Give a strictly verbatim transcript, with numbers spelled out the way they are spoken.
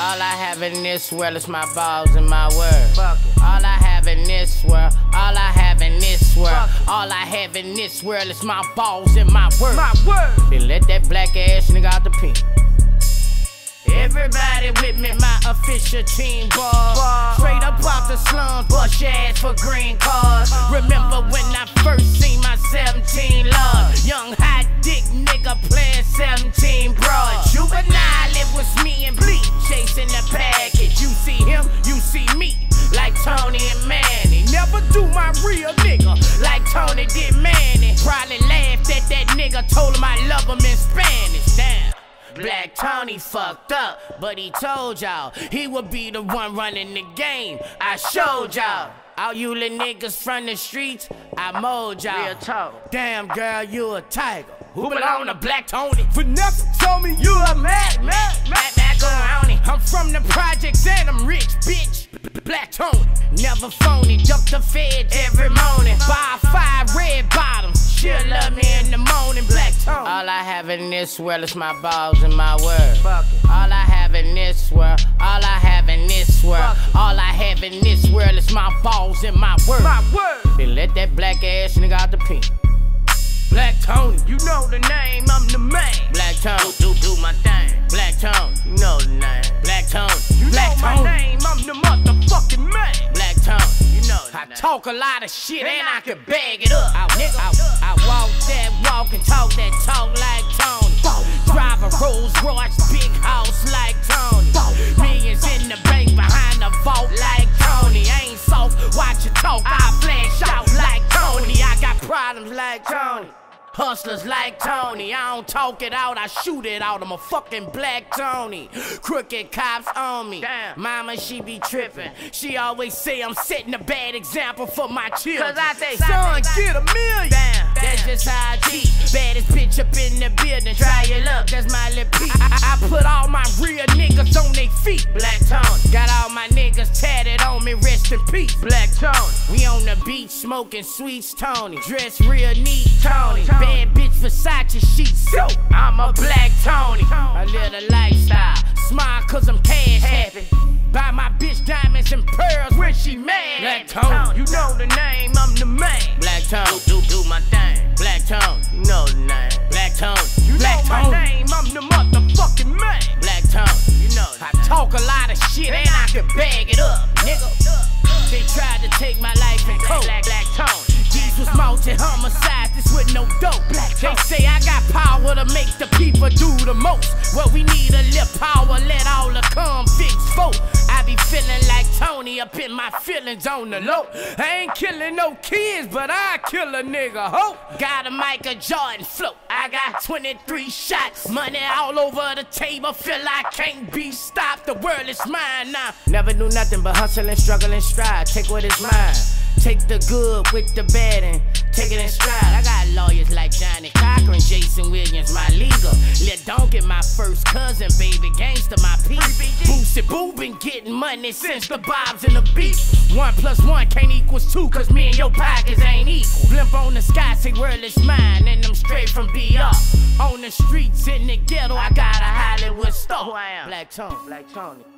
All I have in this world is my balls and my word. Fuck it. All I have in this world, all I have in this world, all I have in this world is my balls and my word. My word. Then let that black ass nigga out the pen. Everybody with me, my official team ball. Straight up off the slums, bust your ass for green cars. Remember when I first seen my seventeen love? Young hot dick nigga playing seventeen broad. Juvenile, it was me and Bleak chasing the package. You see him, you see me, like Tony and Manny. Never do my real nigga like Tony did Manny. Probably laughed at that nigga, told him I love him in Spanish. Damn. Black Tony fucked up, but he told y'all he would be the one running the game. I showed y'all. All you little niggas from the streets, I mowed y'all. Real talk. Damn girl, you a tiger. Who belong to Black Tony? Vanessa told me you a mad, mad, Mad macaroni. I'm from the projects and I'm rich, bitch. Black Tony, never phony. Duck the feds every morning. Buy five red bottoms. She'll love me in the morning. Black Tony. All I have in this world is my balls and my word. Fuck it. All I have in this world, all I have in this world, all I have in this world is my balls and my word. My word. Then let that black ass nigga out the pen. Black Tony, You know the name, I'm the man. Black Tony, do do my thing. Black Tony, You know the name. Black Tony, You Black know my Tony, name, I'm the motherfucking man. Black Tony. You know the I name. talk a lot of shit and I can bag it up. I, I, I walk that walk and talk that talk like Tony. Drive a Rolls Royce, big house like Tony. Millions in the bank behind the vault like Tony. I ain't soft, watch you talk, I flash out like Tony. I got problems like Tony. Hustlers like Tony, I don't talk it out, I shoot it out. I'm a fucking Black Tony. Crooked cops on me. Damn. Mama, she be tripping. She always say I'm setting a bad example for my children. Cause I say, son, get a million. Damn, that's just how I teach. Baddest bitch up in the building. Try your luck, that's my little piece. I, I put all my real niggas on their feet. Black Tony. Got all my niggas tatted on me, rest in peace. Black Tony. We on the beach smoking sweets, Tony. Dress real neat, Tony. Bad bitch Versace sheets, so I'm a Black Tony. I live a lifestyle, smile cause I'm cash happy. Buy my bitch diamonds and pearls when she mad. Black Tony, You know the name, I'm the man. Black Tony, do, do, do my thing. Black Tony, You know the name. Black Tony, You Black know my Tony, name, I'm the motherfucking man. Black Tony. You know the I name. talk a lot of shit and I can bag it up, nigga. They tried to take my life and coke. Black, Black Tony. These was multi homicides, this with no dope. They say I got power to make the people do the most. Well, we need a little power, let all the convicts vote. I be feeling like Tony up in my feelings on the low. I ain't killing no kids, but I kill a nigga, ho. Got a Michael Jordan float. I got twenty-three shots. Money all over the table, feel I can't be stopped. The world is mine now. Never do nothing but hustle and struggle and strive. Take what is mine. Take the good with the bad and take it in stride. I got lawyers like Johnny Cochran, Jason Williams, my legal. Lil Donkey, my first cousin, baby gangster, my piece. Boosie Boo been getting money since the Bobs and the beat. One plus one can't equals two, cause me and your pockets ain't equal. Blimp on the sky, say world is mine, and I'm straight from B R. On the streets in the ghetto, I got a Hollywood star. Who I am? Black Tony, Black Tony.